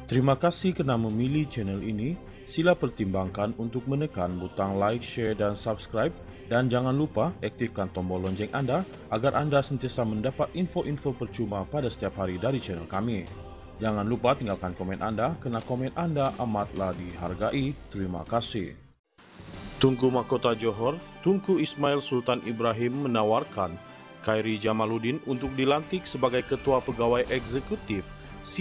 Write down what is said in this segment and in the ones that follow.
Terima kasih kerana memilih channel ini. Sila pertimbangkan untuk menekan butang like, share dan subscribe, dan jangan lupa aktifkan tombol lonceng anda agar anda sentiasa mendapat info-info percuma pada setiap hari dari channel kami. Jangan lupa tinggalkan komen anda kerana komen anda amatlah dihargai. Terima kasih. Tunku Mahkota Johor, Tunku Ismail Sultan Ibrahim menawarkan Khairi Jamaluddin untuk dilantik sebagai Ketua Pegawai Eksekutif,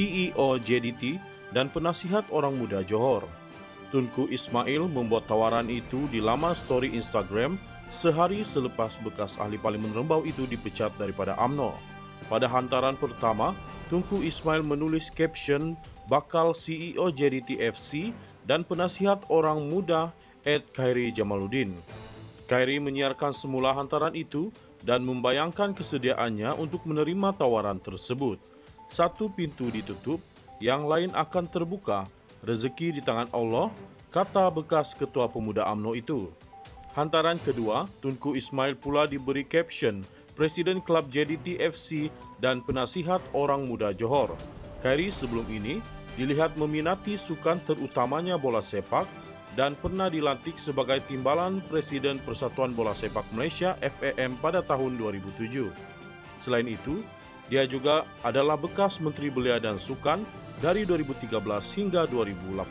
CEO JDT dan Penasihat Orang Muda Johor. Tunku Ismail membuat tawaran itu di laman story Instagram sehari selepas bekas ahli Parlimen Rembau itu dipecat daripada UMNO. Pada hantaran pertama, Tunku Ismail menulis caption bakal CEO JDT FC dan Penasihat Orang Muda Khairi Jamaluddin. Khairi menyiarkan semula hantaran itu dan membayangkan kesediaannya untuk menerima tawaran tersebut. Satu pintu ditutup, yang lain akan terbuka. Rezeki di tangan Allah, kata bekas Ketua Pemuda UMNO itu. Hantaran kedua, Tunku Ismail pula diberi caption Presiden Klub JDT FC dan Penasihat Orang Muda Johor. Khairi sebelum ini dilihat meminati sukan terutamanya bola sepak dan pernah dilantik sebagai Timbalan Presiden Persatuan Bola Sepak Malaysia FAM pada tahun 2007. Selain itu, dia juga adalah bekas Menteri Belia dan Sukan dari 2013 hingga 2018.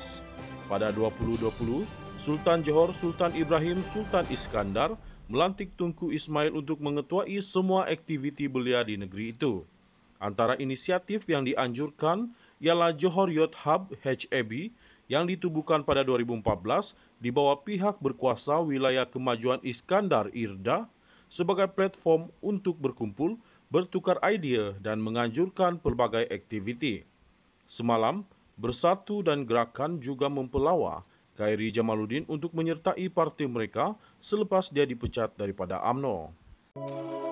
Pada 2020, Sultan Johor Sultan Ibrahim Sultan Iskandar melantik Tunku Ismail untuk mengetuai semua aktiviti belia di negeri itu. Antara inisiatif yang dianjurkan ialah Johor Youth Hub HAB yang ditubuhkan pada 2014 di bawah pihak berkuasa Wilayah Kemajuan Iskandar IRDA sebagai platform untuk berkumpul, bertukar idea dan menganjurkan pelbagai aktiviti. Semalam, Bersatu dan Gerakan juga mempelawa Khairi Jamaluddin untuk menyertai parti mereka selepas dia dipecat daripada UMNO.